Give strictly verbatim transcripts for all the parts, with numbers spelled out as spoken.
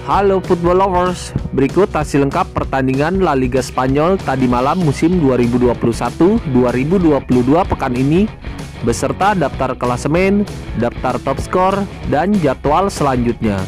Halo football lovers, berikut hasil lengkap pertandingan La Liga Spanyol tadi malam musim dua ribu dua puluh satu dua ribu dua puluh dua pekan ini beserta daftar klasemen, daftar top skor, dan jadwal selanjutnya.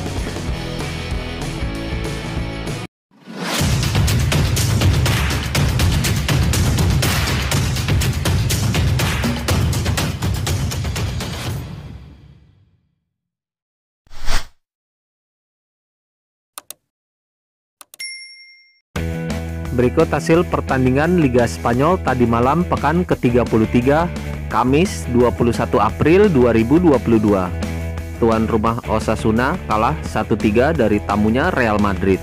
Berikut hasil pertandingan Liga Spanyol tadi malam pekan ke tiga puluh tiga, Kamis dua puluh satu April dua ribu dua puluh dua. Tuan rumah Osasuna kalah satu tiga dari tamunya Real Madrid.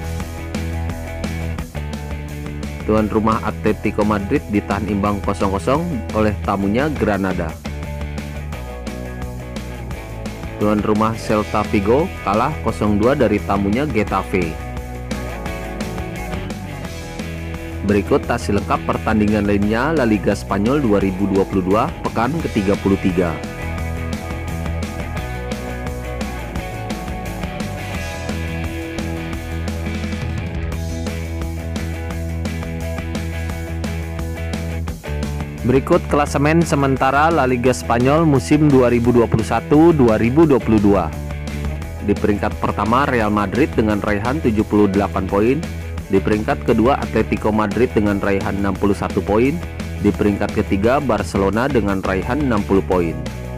Tuan rumah Atletico Madrid ditahan imbang kosong kosong oleh tamunya Granada. Tuan rumah Celta Vigo kalah nol dua dari tamunya Getafe. Berikut hasil lengkap pertandingan lainnya La Liga Spanyol dua ribu dua puluh dua pekan ke tiga puluh tiga. Berikut klasemen sementara La Liga Spanyol musim dua ribu dua puluh satu dua ribu dua puluh dua. Di peringkat pertama Real Madrid dengan raihan tujuh puluh delapan poin. Di peringkat kedua Atletico Madrid dengan raihan enam puluh satu poin. Di peringkat ketiga Barcelona dengan raihan enam puluh poin.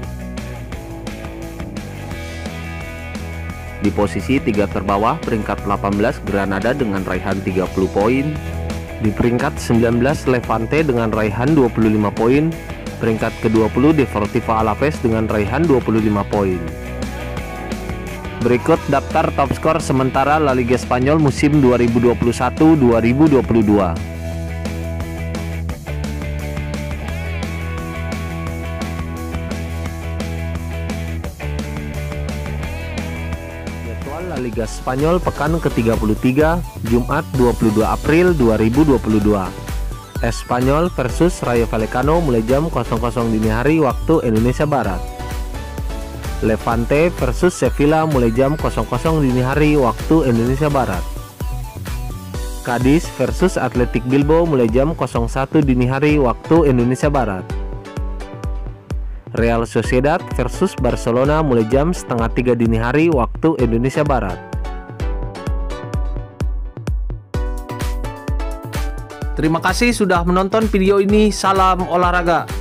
Di posisi tiga terbawah peringkat delapan belas Granada dengan raihan tiga puluh poin. Di peringkat sembilan belas Levante dengan raihan dua puluh lima poin. Peringkat ke dua puluh Deportivo Alaves dengan raihan dua puluh lima poin. Berikut daftar top skor sementara La Liga Spanyol musim dua ribu dua puluh satu dua ribu dua puluh dua. Jadwal La Liga Spanyol pekan ke tiga puluh tiga, Jumat dua puluh dua April dua ribu dua puluh dua. Espanyol versus Rayo Vallecano mulai jam nol nol dini hari waktu Indonesia Barat. Levante versus Sevilla mulai jam nol nol dini hari waktu Indonesia Barat. Cadiz versus Athletic Bilbao mulai jam nol satu dini hari waktu Indonesia Barat. Real Sociedad versus Barcelona mulai jam setengah tiga dini hari waktu Indonesia Barat. Terima kasih sudah menonton video ini. Salam olahraga.